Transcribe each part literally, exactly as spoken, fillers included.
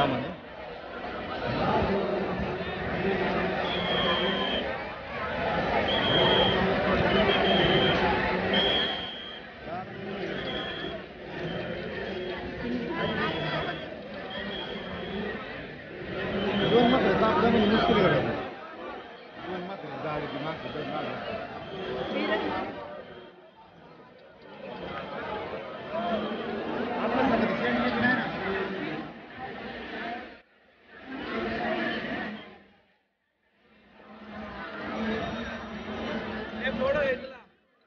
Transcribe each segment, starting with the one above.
गावामध्ये. दोन मात्र आपल्याला मुश्किल करायचं. दोन मात्र झाड की मागं दोन मागं आपल्या सांगते शेण मध्ये नाही ना. हे फोडो येतला.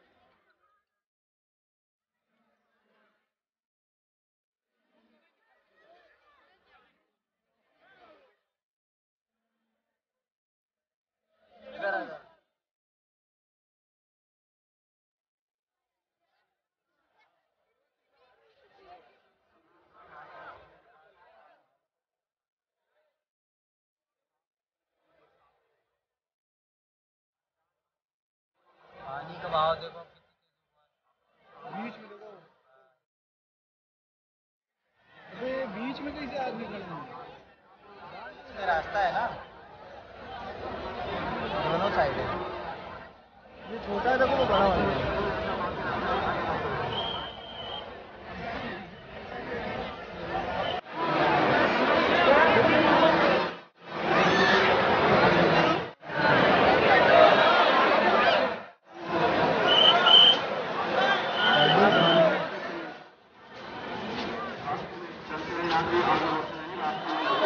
पानी का भाव देखो बीच में देखो. अबे बीच में कैसे आदमी खड़े हैं? ये रास्ता है ना दोनों साइड है. ये छोटा है देखो वो बड़ा वाला है. चलते हुए यहाँ पे आगे बढ़ते रहेंगे रास्ते में